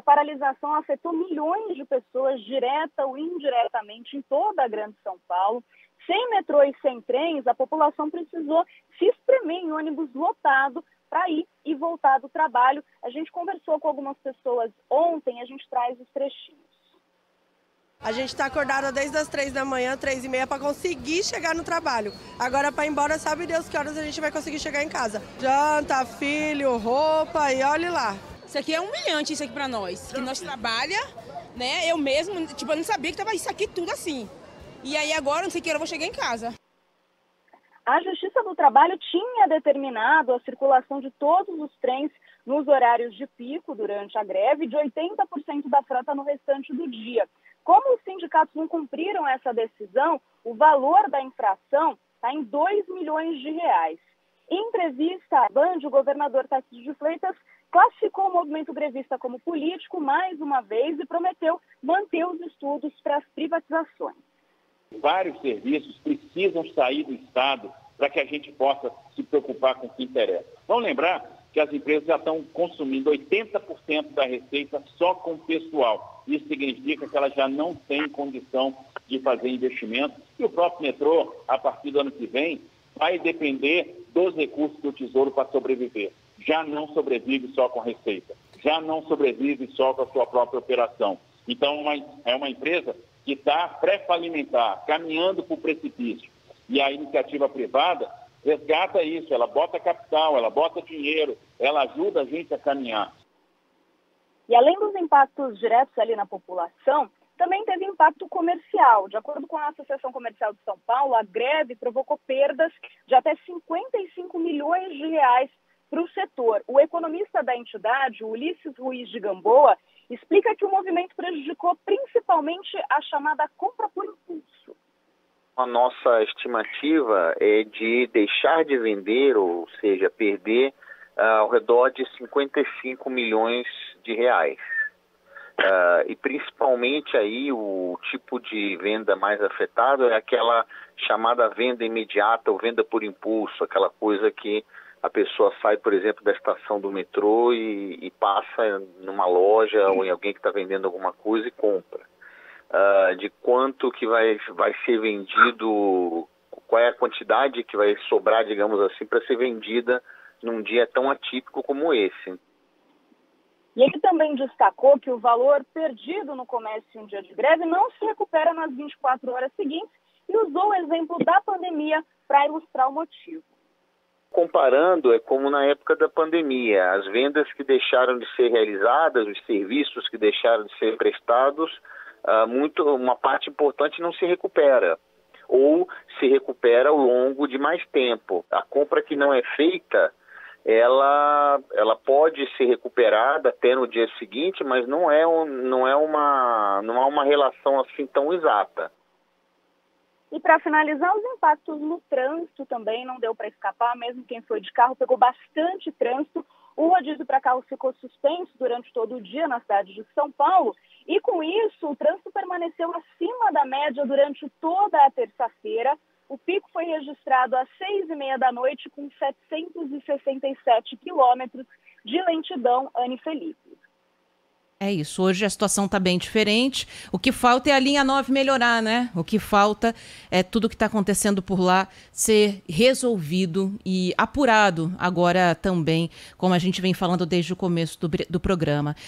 Essa paralisação afetou milhões de pessoas, direta ou indiretamente, em toda a Grande São Paulo. Sem metrô e sem trens, a população precisou se espremer em ônibus lotado para ir e voltar do trabalho. A gente conversou com algumas pessoas ontem, a gente traz os trechinhos. A gente está acordada desde as 3 da manhã, 3h30, para conseguir chegar no trabalho. Agora, para ir embora, sabe Deus que horas a gente vai conseguir chegar em casa. Janta, filho, roupa e olhe lá. Isso aqui é humilhante, isso aqui para nós. Que nós trabalha, né? Eu mesmo, eu não sabia que tava isso aqui tudo assim. E aí agora, não sei que hora eu vou chegar em casa. A Justiça do Trabalho tinha determinado a circulação de todos os trens nos horários de pico durante a greve, de 80% da frota no restante do dia. Como os sindicatos não cumpriram essa decisão, o valor da infração está em 2 milhões de reais. Em entrevista à Band, o governador Tarcísio de Freitas classificou o movimento grevista como político mais uma vez e prometeu manter os estudos para as privatizações. Vários serviços precisam sair do Estado para que a gente possa se preocupar com o que interessa. Vamos lembrar que as empresas já estão consumindo 80% da receita só com pessoal. Isso significa que elas já não têm condição de fazer investimento. E o próprio metrô, a partir do ano que vem, vai depender dos recursos do Tesouro para sobreviver. Já não sobrevive só com receita. Já não sobrevive só com a sua própria operação. Então, é uma empresa que está pré-falimentar, caminhando para o precipício. E a iniciativa privada resgata isso, ela bota capital, ela bota dinheiro, ela ajuda a gente a caminhar. E além dos impactos diretos ali na população, também teve impacto comercial. De acordo com a Associação Comercial de São Paulo, a greve provocou perdas de até 55 milhões de reais para o setor. O economista da entidade, Ulisses Ruiz de Gamboa, explica que o movimento prejudicou principalmente a chamada compra por impulso. A nossa estimativa é de deixar de vender, ou seja, perder ao redor de 55 milhões de reais. E principalmente aí o tipo de venda mais afetado é aquela chamada venda imediata ou venda por impulso, aquela coisa que a pessoa sai, por exemplo, da estação do metrô e passa numa loja ou em alguém que está vendendo alguma coisa e compra. De quanto que vai ser vendido, qual é a quantidade que vai sobrar, digamos assim, para ser vendida num dia tão atípico como esse. E ele também destacou que o valor perdido no comércio em um dia de greve não se recupera nas 24 horas seguintes e usou o exemplo da pandemia para ilustrar o motivo. Comparando, é como na época da pandemia, as vendas que deixaram de ser realizadas, os serviços que deixaram de ser prestados, uma parte importante não se recupera, ou se recupera ao longo de mais tempo. A compra que não é feita, ela pode ser recuperada até no dia seguinte, mas não há uma relação assim tão exata. E para finalizar, os impactos no trânsito também não deu para escapar, mesmo quem foi de carro pegou bastante trânsito. O rodízio para carro ficou suspenso durante todo o dia na cidade de São Paulo e, com isso, o trânsito permaneceu acima da média durante toda a terça-feira. O pico foi registrado às 6h30 da noite com 767 quilômetros de lentidão, Anne Felipe. É isso, hoje a situação está bem diferente. O que falta é a linha 9 melhorar, né? O que falta é tudo que está acontecendo por lá ser resolvido e apurado agora também, como a gente vem falando desde o começo do programa.